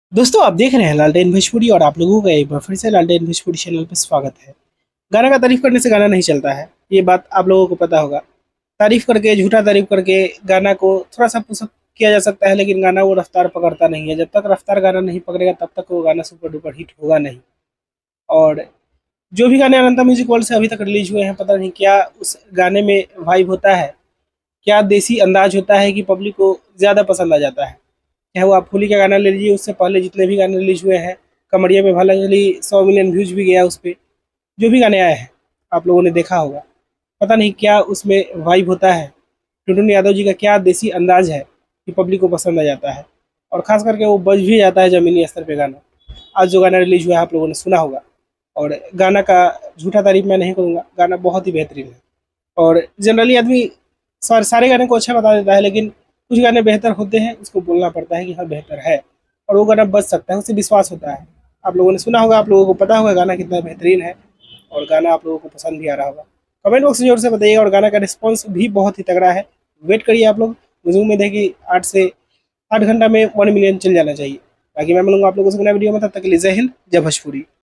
दोस्तों आप देख रहे हैं लालटेन भोजपुरी और आप लोगों का एक बार फिर से लालटेन भोजपुरी चैनल पर स्वागत है। गाना का तारीफ करने से गाना नहीं चलता है, ये बात आप लोगों को पता होगा। तारीफ करके झूठा तारीफ करके गाना को थोड़ा सा पुशअप किया जा सकता है, लेकिन गाना वो रफ्तार पकड़ता नहीं है। जब तक रफ्तार गाना नहीं पकड़ेगा तब तक वो गाना सुपर डुपर हिट होगा नहीं। और जो भी गाने अनंता म्यूजिक वर्ल्ड से अभी तक रिलीज हुए हैं, पता नहीं क्या उस गाने में वाइब होता है, क्या देसी अंदाज होता है कि पब्लिक को ज़्यादा पसंद आ जाता है। चाहे वो आप होली का गाना ले लीजिए, उससे पहले जितने भी गाने रिलीज हुए हैं, कमरिया में भला चली 100 मिलियन व्यूज भी गया उस पे। जो भी गाने आए हैं आप लोगों ने देखा होगा, पता नहीं क्या उसमें वाइब होता है। टुनटुन यादव जी का क्या देसी अंदाज है कि पब्लिक को पसंद आ जाता है, और खास करके वो बज भी जाता है ज़मीनी स्तर पे गाना। आज जो गाना रिलीज हुआ है आप लोगों ने सुना होगा, और गाना का झूठा तारीफ मैं नहीं करूँगा, गाना बहुत ही बेहतरीन है। और जनरली आदमी सारे गाने को अच्छा बता देता है, लेकिन कुछ गाने बेहतर होते हैं, उसको बोलना पड़ता है कि हाँ बेहतर है, और वो गाना बच सकता है, उससे विश्वास होता है। आप लोगों ने सुना होगा, आप लोगों को पता होगा गाना कितना बेहतरीन है, और गाना आप लोगों को पसंद भी आ रहा होगा। कमेंट बॉक्स में जोर से बताइएगा, और गाना का रिस्पॉन्स भी बहुत ही तगड़ा है। वेट करिए आप लोग। मुझे उम्मीद है कि 8 घंटा में 1 मिलियन चल जाना चाहिए। बाकी मैं मिलूंगा आप लोगों से नया वीडियो में, तब तक के लिए जय हिंद, जय भोजपुरी।